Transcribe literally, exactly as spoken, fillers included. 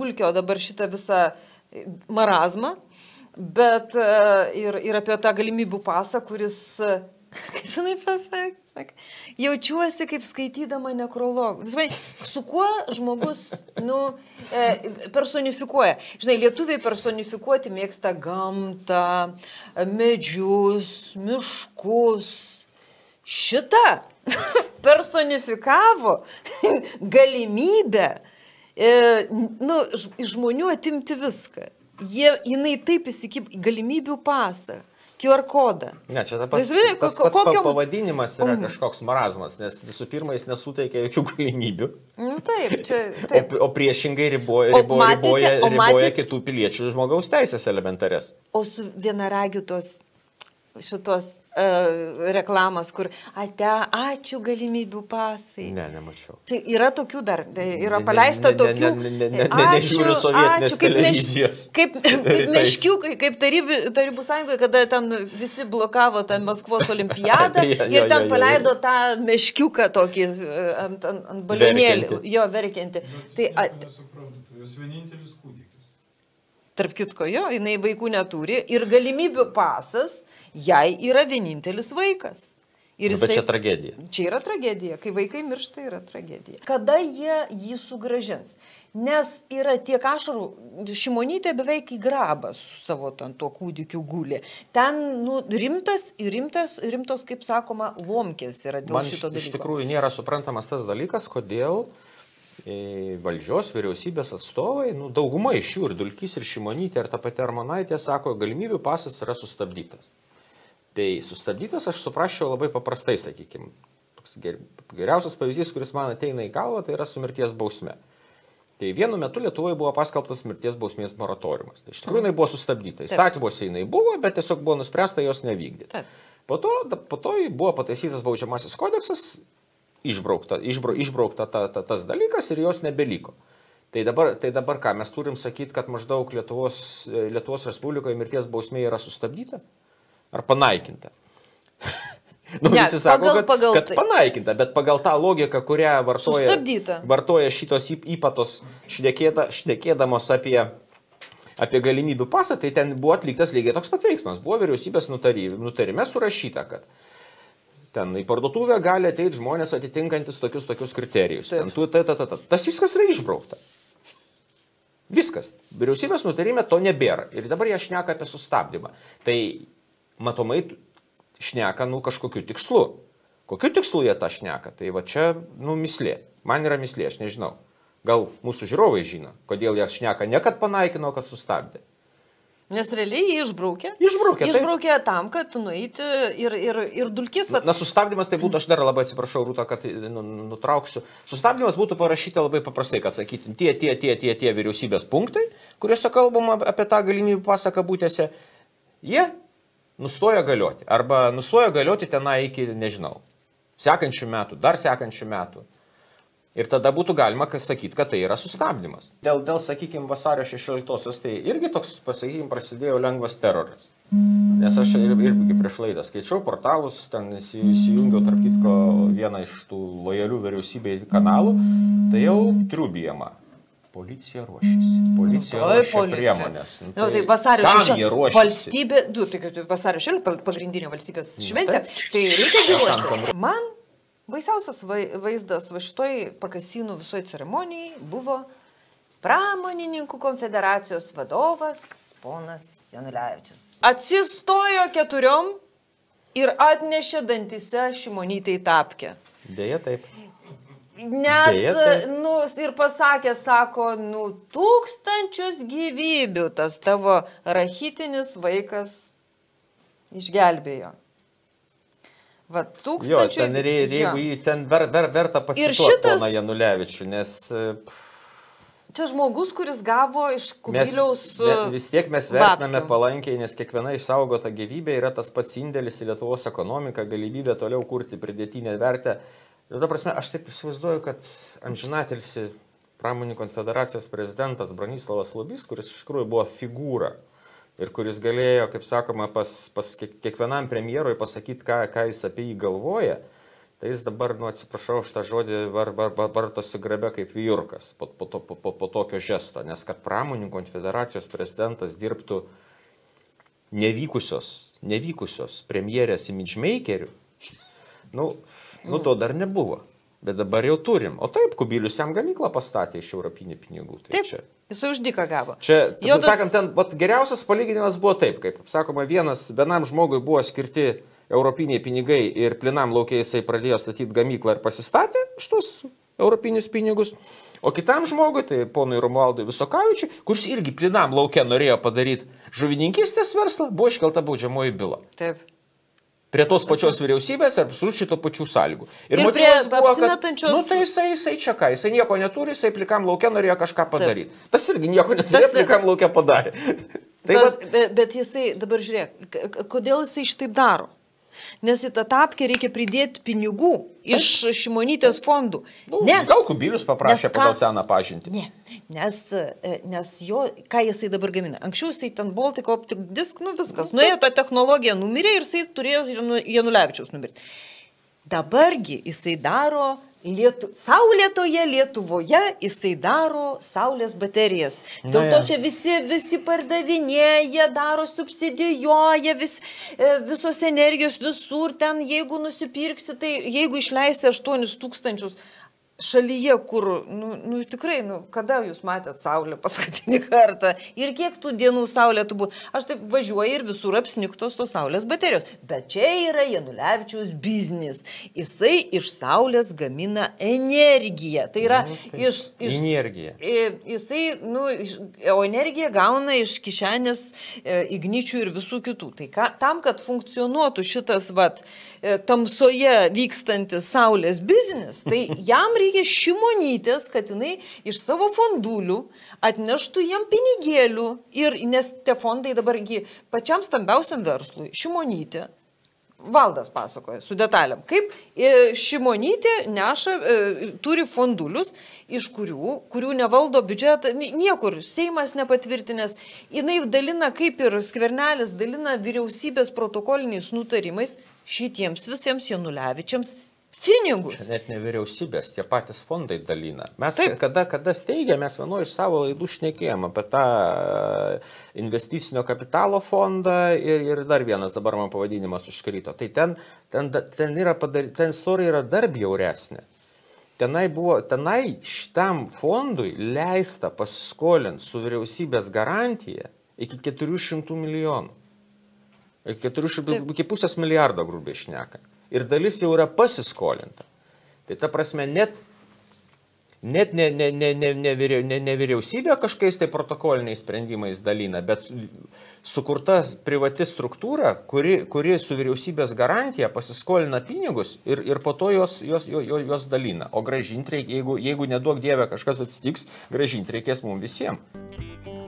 dulkio dabar šitą visą marazmą, bet ir, ir apie tą galimybių pasą, kuris, kaip jinai pasakė, sakė, jaučiuosi kaip skaitydama nekrologų. Su kuo žmogus nu, personifikuoja? Žinai, lietuviai personifikuoti mėgsta gamtą, medžius, miškus. Šitą personifikavo galimybę e, nu, žmonių atimti viską. Jie, jinai taip įsikip galimybių pasą. Q R kodą. Ne, čia dabar tas, tas pats kokio... pavadinimas yra kažkoks marazmas, nes visų pirma jis nesuteikia jokių galimybių. Nu, taip, čia, taip. O, o priešingai riboja, riboja, riboja, riboja matėte... kitų piliečių žmogaus teisės elementarės. O su vienaragiu tos šitos uh, reklamas, kur ate, ačiū galimybių pasai. Ne, nemačiau. Tai yra tokių dar, tai yra paleista ne, tokių. Ne, ne, ne, ne, nežiūriu sovietinės televizijos. Kaip, kaip meškiukai, kaip tarybų, tarybų sąjungoje, kada ten visi blokavo tą Maskvos olimpiadą ja, ir ten jo, paleido jo. tą meškiuką tokį ant, ant, ant balionėlį. Jo, verkianti. Tai, at... Jūs vienintelis kūdikis. Tarp kitko, jo, jinai vaikų neturi ir galimybių pasas jai yra vienintelis vaikas. Ir jisai, bet čia tragedija. Čia yra tragedija. Kai vaikai miršta, yra tragedija. Kada jie jį sugrąžins? Nes yra tiek ašarų, Šimonytė beveik į grabą su savo ten tuo kūdikiu gulė. Ten nu, rimtas ir rimtas, rimtos, kaip sakoma, lomkės yra dėl Man šito dalyko. Iš tikrųjų nėra suprantamas tas dalykas, kodėl valdžios, vyriausybės atstovai, nu, dauguma iš jų, ir Dulkys, ir Šimonytė, ir ta pati Armonaitė, sako, galimybių pasas yra sustabdytas. Tai sustabdytas aš suprasčiau labai paprastai, sakykime. Geriausias pavyzdys, kuris man ateina į galvą, tai yra su mirties bausme. Tai vienu metu Lietuvoje buvo paskelbtas mirties bausmės moratoriumas. Tai iš tikrųjų jinai buvo sustabdyta. Įstatymuose jinai buvo, bet tiesiog buvo nuspręsta jos nevykdyti. Po to, po to buvo pataisytas baudžiamasis kodeksas, Išbraukta, išbra, išbraukta ta, ta, tas dalykas ir jos nebeliko. Tai dabar, tai dabar ką, mes turim sakyti, kad maždaug Lietuvos, Lietuvos Respublikoje mirties bausmė yra sustabdyta? Ar panaikinta? nu, ne, visi sako, pagal, kad, pagal kad panaikinta, bet pagal tą logiką, kurią vartoja, vartoja šitos įpatos šnekėda, šnekėdamos apie, apie galimybių pasą, tai ten buvo atliktas lygiai toks pat veiksmas. Buvo vyriausybės nutarime surašyta, kad ten į parduotuvę gali ateiti žmonės atitinkantis tokius tokius kriterijus. Ten, tu, ta, ta, ta, ta. Tas viskas yra išbraukta. Viskas. Vyriausybės nutarime to nebėra. Ir dabar jie šneka apie sustabdymą. Tai matomai šneka nu, kažkokiu tikslu. Kokiu tikslu jie tą šneka? Tai va čia nu, mislė. Man yra mislė, aš nežinau. Gal mūsų žiūrovai žino, kodėl jie šneka ne kad panaikino, kad sustabdė. Nes realiai jį išbraukė. Išbraukė. Išbraukė tai... tam, kad nueiti ir, ir, ir Dulkys... Va... Na, sustabdymas tai būtų, aš dar labai atsiprašau, Rūta, kad nu, nutrauksiu. Sustabdymas būtų parašyti labai paprastai, kad sakyti, tie, tie, tie, tie, tie vyriausybės punktai, kuriuose kalbama apie tą galimybių pasą kabutėse, jie nustoja galioti. Arba nustoja galioti tenai iki, nežinau, sekančių metų, dar sekančių metų. Ir tada būtų galima sakyti, kad tai yra sustabdymas. Dėl, dėl sakykime, vasario šešioliktosios, tai irgi toks, pasakykime, prasidėjo lengvas teroras. Nes aš irgi prieš laidą skaičiau portalus, ten įsijungiau, tarp kitko, vieną iš tų lojalių vyriausybei kanalų, tai jau triubijama. Policija ruošiasi. Policija Oi, ruošia policija. priemonės. Nu, tai nu, tai vasario šešioliktosios valstybė, du, tai vasario šešioliktosios pagrindinė valstybės šventė, nu, tai reikia ruoštis. Man baisiausias vaizdas va šitoj pakasinų visoj ceremonijai buvo pramonininkų konfederacijos vadovas ponas Janulevičius. Atsistojo keturiom ir atnešė dantise Šimonytei tapkę. Deja taip. Nes, Deja, taip. nu, ir pasakė, sako, nu, tūkstančius gyvybių tas tavo rachitinis vaikas išgelbėjo. Va, tūkstančių... Jo, ten, ir, ir, jeigu jį ten ver, ver, verta pacituoti šitas... poną Janulevičių, nes... Čia žmogus, kuris gavo iš Kubiliaus... Mes, vis tiek mes vertiname palankiai, nes kiekviena išsaugota gyvybė yra tas pats indėlis į Lietuvos ekonomiką, galimybė toliau kurti pridėtinę vertę. Ir ta prasme, aš taip įsivaizduoju, kad amžinatilsi Pramonininkų konfederacijos prezidentas Bronislavas Lubys, kuris iš tikrųjų buvo figūra, ir kuris galėjo, kaip sakoma, pas, pas kiekvienam premjerui pasakyti, ką, ką jis apie jį galvoja, tai jis dabar, nu atsiprašau, šitą žodį var, var, var, vartosi grabe kaip vijurkas po, po, po, po, po tokio žesto, nes kad Pramoninkų konfederacijos prezidentas dirbtų nevykusios, nevykusios premjerės imidžmakerių, nu, nu to dar nebuvo. Bet dabar jau turim. O taip, Kubilius jam gamyklą pastatė iš europinių pinigų. Tai taip, čia, jis už dyką gavo. Čia, taip Jodas... sakant, ten vat, geriausias palyginimas buvo taip, kaip sakoma, vienas, vienam žmogui buvo skirti europiniai pinigai ir plinam laukiai jisai pradėjo statyti gamyklą ir pasistatė šitos europinius pinigus. O kitam žmogui, tai ponui Romualdui Visokavičiui, kuris irgi plinam laukia norėjo padaryti žuvininkystės verslą, buvo iškelta baudžiamoji byla. Taip. Prie tos pačios vyriausybės ar su šito pačių sąlygų. Ir, ir prie apsimetančios... Nu tai jisai, jisai čia ką, jisai nieko neturi, jisai plikam laukia norėjo kažką padaryti. Taip. Tas irgi nieko neturi, Tas... plikam laukia padarė. Tai Tas, va... bet, bet jisai, dabar žiūrėk, kodėl jisai šitaip daro? Nes į tą tapkę reikia pridėti pinigų iš Šimonytės fondų. Nu, nes, gal Kubilius paprašė ką, pagal seną pažintį. Ne, nes, nes jo, ką jisai dabar gamina? Anksčiau jisai ten Baltic Optic Disk, nu viskas, nuėjo tą technologiją, numirė ir jisai turėjo Janulevičiaus numirti. Dabargi jisai daro Lietu, saulėtoje Lietuvoje, jisai daro saulės baterijas. Dėl to čia visi, visi pardavinėja, daro subsidijuoja, vis, visos energijos visur ten, jeigu nusipirksi, tai jeigu išleisi aštuonis tūkstančius šalyje, kur, nu, nu tikrai, nu, kada jūs matėt saulę paskutinį kartą ir kiek tų dienų saulė tu būt. Aš taip važiuoju ir visur apsniktos tos saulės baterijos. Bet čia yra Janulevičiaus biznis. Jisai iš saulės gamina energiją. Tai yra nu, tai iš... iš energija. Jisai, nu, iš, o energiją gauna iš kišenės e, igničių ir visų kitų. Tai ka, tam, kad funkcionuotų šitas, vat, e, tamsoje vykstantis saulės biznis, tai jam reikia Šimonytės, kad jinai iš savo fondulių atneštų jam pinigėlių. Ir, nes tie fondai dabargi pačiam stambiausiam verslui, Šimonytė, Valdas pasakoja su detalėm, kaip Šimonytė neša, turi fondulius, iš kurių, kurių nevaldo biudžetą, niekur Seimas nepatvirtinęs. Jinai dalina, kaip ir Skvernelis, dalina vyriausybės protokoliniais nutarimais šitiems visiems Janulevičiams pinigus. Čia net ne vyriausybės, tie patys fondai dalina. Mes Taip. kada, kada steigėme, mes vienoje iš savo laidų šnekėjom apie tą investicinio kapitalo fondą ir, ir dar vienas dabar man pavadinimas užkrito. Tai ten, ten, ten, yra padary, ten istorija yra dar bjauresnė. Tenai, buvo, tenai šitam fondui leista pasiskolinti su vyriausybės garantija iki keturių šimtų milijonų. Iki, keturių šimtų, iki pusės milijardo grubiai šneka. Ir dalis jau yra pasiskolinta. Tai ta prasme, net, net ne, ne, ne, ne, ne, vyriau, ne, ne vyriausybė kažkais tai protokoliniais sprendimais dalina, bet sukurta privati struktūra, kuri, kuri su vyriausybės garantija pasiskolina pinigus ir, ir po to jos, jos, jos, jos dalina. O grąžinti reikia, jeigu, jeigu neduok Dieve kažkas atsitiks, grąžinti reikės mums visiems.